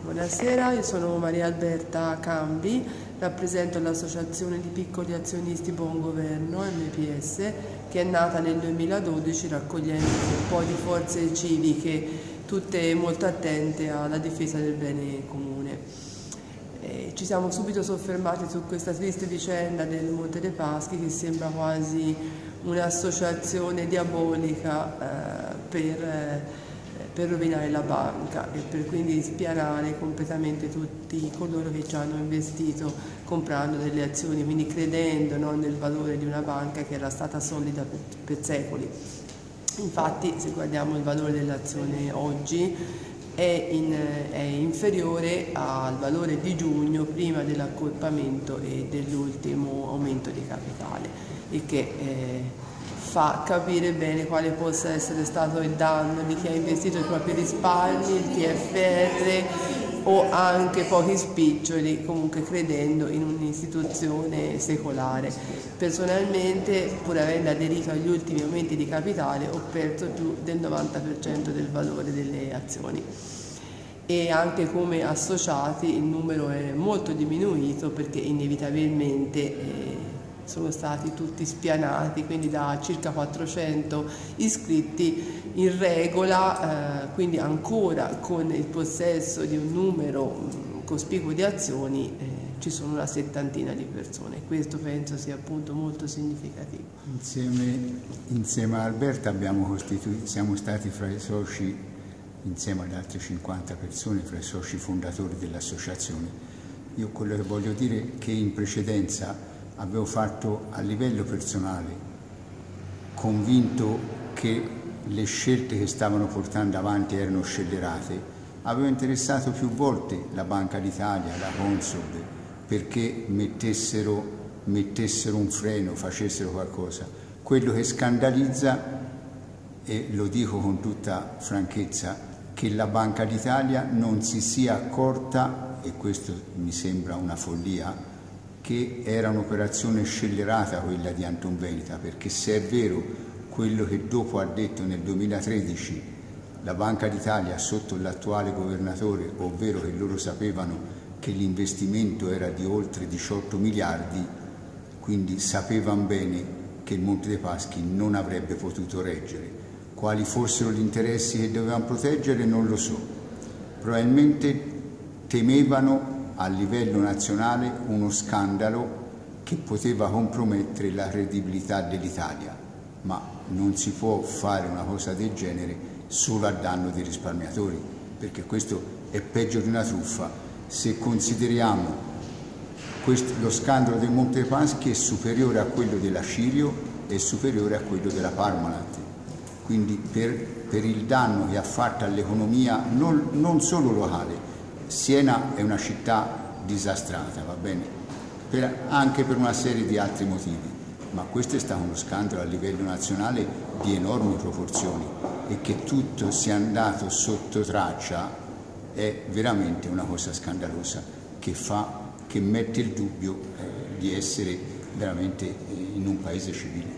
Buonasera, io sono Maria Alberta Cambi, rappresento l'Associazione di Piccoli Azionisti Buon Governo, MPS, che è nata nel 2012 raccogliendo un po' di forze civiche, tutte molto attente alla difesa del bene comune. Ci siamo subito soffermati su questa triste vicenda del Monte dei Paschi, che sembra quasi un'associazione diabolica per rovinare la banca e per quindi spianare completamente tutti coloro che ci hanno investito comprando delle azioni, quindi credendo, no, nel valore di una banca che era stata solida per secoli. Infatti, se guardiamo il valore dell'azione oggi, è inferiore al valore di giugno, prima dell'accorpamento e dell'ultimo aumento di capitale, il che fa capire bene quale possa essere stato il danno di chi ha investito i propri risparmi, il TFR o anche pochi spiccioli, comunque credendo in un'istituzione secolare. Personalmente, pur avendo aderito agli ultimi aumenti di capitale, ho perso più del 90% del valore delle azioni. E anche come associati il numero è molto diminuito, perché inevitabilmente sono stati tutti spianati, quindi da circa 400 iscritti in regola, quindi ancora con il possesso di un numero cospicuo di azioni ci sono una settantina di persone. Questo penso sia appunto molto significativo. Insieme a Alberta siamo stati fra i soci, insieme ad altre 50 persone, fra i soci fondatori dell'associazione. Io quello che voglio dire è che in precedenza avevo fatto a livello personale, convinto che le scelte che stavano portando avanti erano scellerate. Avevo interessato più volte la Banca d'Italia, la Consob, perché mettessero un freno, facessero qualcosa. Quello che scandalizza, e lo dico con tutta franchezza, che la Banca d'Italia non si sia accorta, e questo mi sembra una follia, che era un'operazione scellerata quella di Antonveneta, perché se è vero quello che dopo ha detto nel 2013 la Banca d'Italia sotto l'attuale governatore, ovvero che loro sapevano che l'investimento era di oltre 18 miliardi, quindi sapevano bene che il Monte dei Paschi non avrebbe potuto reggere. Quali fossero gli interessi che dovevano proteggere non lo so. Probabilmente temevano a livello nazionale uno scandalo che poteva compromettere la credibilità dell'Italia, ma non si può fare una cosa del genere solo a danno dei risparmiatori, perché questo è peggio di una truffa. Se consideriamo lo scandalo del Monte dei Paschi è superiore a quello della Cirio e superiore a quello della Parmalat, quindi per il danno che ha fatto all'economia non solo locale. Siena è una città disastrata, va bene, anche per una serie di altri motivi, ma questo è stato uno scandalo a livello nazionale di enormi proporzioni, e che tutto sia andato sotto traccia è veramente una cosa scandalosa che mette il dubbio di essere veramente in un paese civile.